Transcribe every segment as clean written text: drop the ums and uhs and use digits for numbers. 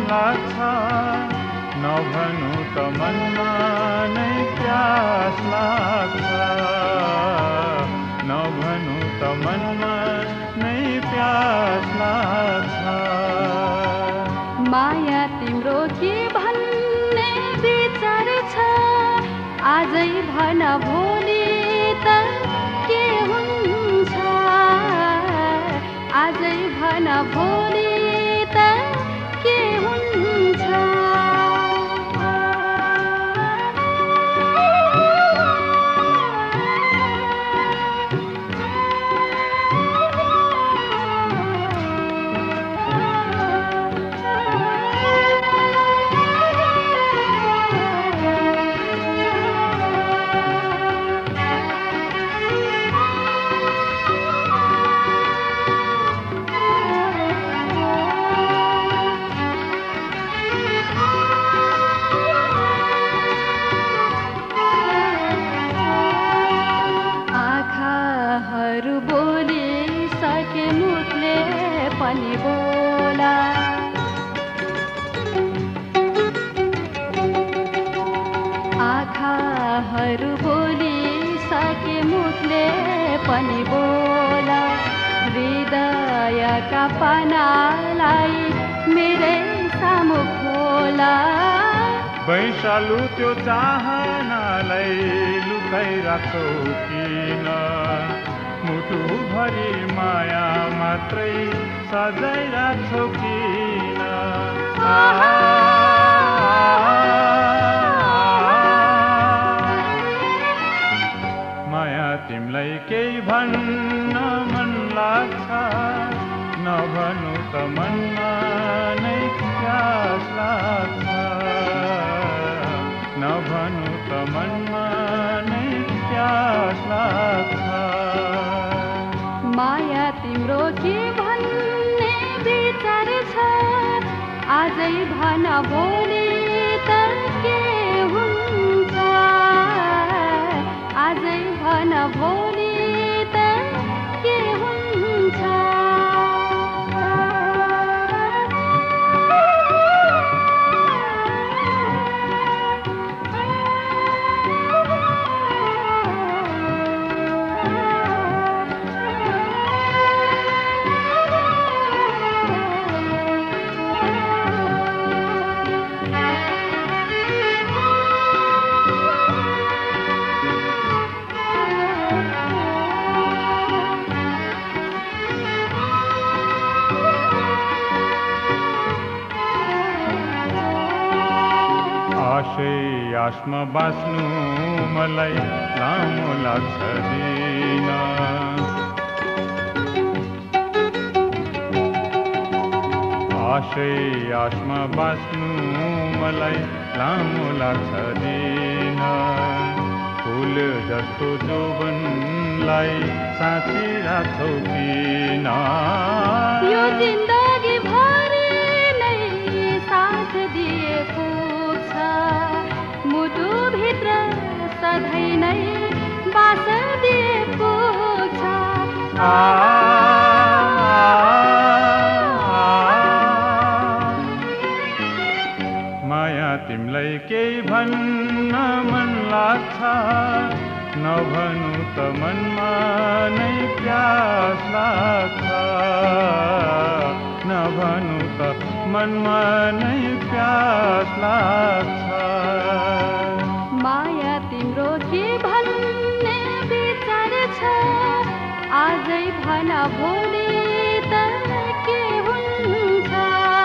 लाग्छ नभनु त मनमा नै प्यास लाग्छ नभनु त मनमा नै प्यास लाग्छ माया तिम्रो के भन्ने विचार छ आजै भन भोलि त के हुन्छ आजै भन भोलि त के हुन्छ आँखाहरू बोलिसके मुखले पनि बोला हृदयका पानालाई मेरै सामु खोला वैशालु त्यो चाहनालाई लुकाइराख्छौ किन मुटुभरि माया मात्रै सजाइराख्छौ किन माया तिमीलाई केही भन्न मन लाग्छ नभनु त मनमा नै प्यास लाग्छ नभनु त मनमा नै प्यास लाग्छ माया तिम्रो के भन्ने विचार छ आजै भन भोलि त के हुन्छ आजै भन भोलि त के हुन्छ आशमा बाँच्नु मलाई लामो लाग्छ दिन आशमा बाँच्नु मलाई लामो लाग्छ दिन फुल जस्तो जोवनलाई साँचिराख्छौ किन यो जिन्दगी भरि नै साथ दिएको मुटुभित्र सधैँ नै बास दिएको छ माया तिमीलाई केही भन्न मन लाग्छ नभनु त मनमा नै प्यास लाग्छ नभनु त मनमा नै प्यास लाग्छ माया तिम्रो के भन्ने विचार छ आजै भन भोलि त के हुन्छ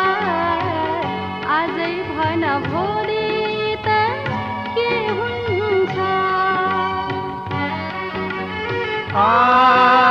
आजै भन भोलि त के हुन्छ